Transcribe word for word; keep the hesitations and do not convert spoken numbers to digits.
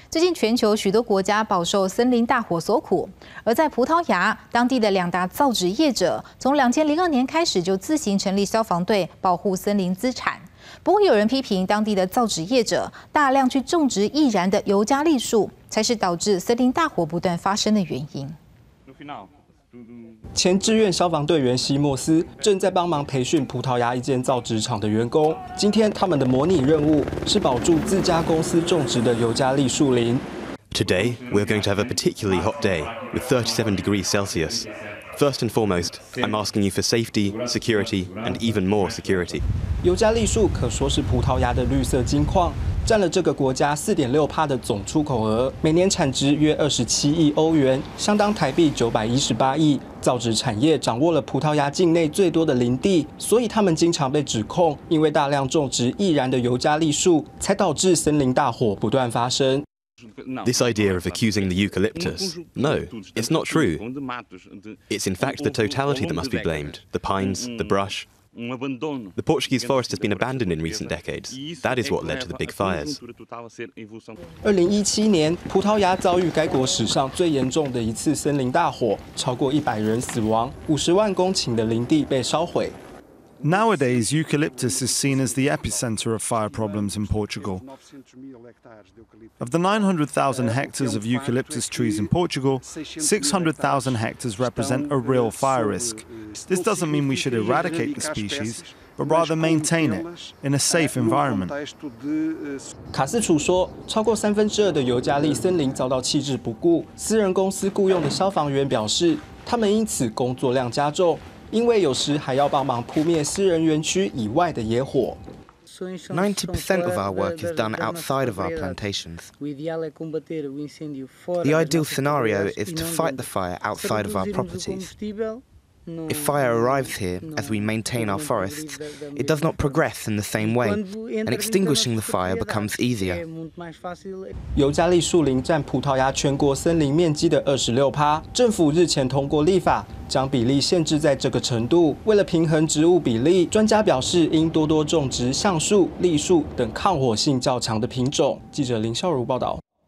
最近全球许多国家饱受森林大火所苦，而在葡萄牙，当地的两大造纸业者从两千零二年开始就自行成立消防队，保护森林资产。不过，有人批评当地的造纸业者大量去种植易燃的尤加利树，才是导致森林大火不断发生的原因。 前志愿消防队员西莫斯正在帮忙培训葡萄牙一间造纸厂的员工。今天他们的模拟任务是保住自家公司种植的尤加利树林。 Today, we're going to have a particularly hot day with thirty-seven degrees Celsius. First and foremost, I'm asking you for safety, security, and even more security. 尤加利树可说是葡萄牙的绿色金矿，占了这个国家 四点六趴 的总出口额，每年产值约二十七亿欧元，相当台币九百一十八亿。造纸产业掌握了葡萄牙境内最多的林地，所以他们经常被指控，因为大量种植易燃的尤加利树，才导致森林大火不断发生。 This idea of accusing the eucalyptus, no, it's not true. It's in fact the totality that must be blamed, the pines, the brush. The Portuguese forest has been abandoned in recent decades. That is what led to the big fires. 二零一七年，葡萄牙遭遇该国史上最严重的一次森林大火，超过一百人死亡，五十万公顷的林地被烧毁。 Nowadays, eucalyptus is seen as the epicenter of fire problems in Portugal. Of the nine hundred thousand hectares of eucalyptus trees in Portugal, six hundred thousand hectares represent a real fire risk. This doesn't mean we should eradicate the species, but rather maintain it in a safe environment. 卡斯楚说，超过三分之二的尤加利森林遭到弃置不顾。私人公司雇用的消防员表示，他们因此工作量加重。 因为有时还要帮忙扑灭私人园区以外的野火。 ninety percent of our work is done outside of our plantations. The ideal scenario is to fight the fire outside of our properties. If fire arrives here, as we maintain our forests, it does not progress in the same way, and extinguishing the fire becomes easier. 尤加利树林占葡萄牙全国森林面积的二十六趴，政府日前通过立法，将比例限制在这个程度。为了平衡植物比例，专家表示应多多种植橡树、栗树等抗火性较强的品种。记者林孝如报道。